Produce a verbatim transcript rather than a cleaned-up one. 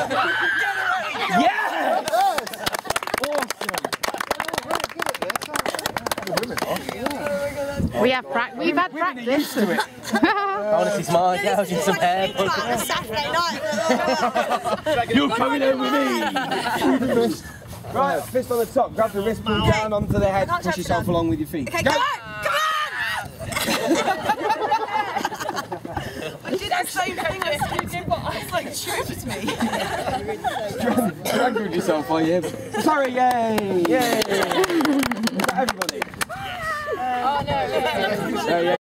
Yes! We have pra we've had practice. To it. I want to see smart girls in some hair. Saturday night. You're coming in with me. Right, fist on the top, grab the wrist, pull down onto the head, push yourself along with your feet. Okay, Go! come on! Come on! I did that same thing as you did, but I was like, tripped me. Strangled yourself, are you? Sorry, yay! Yay! Is that everybody? Oh no, no. So, yeah.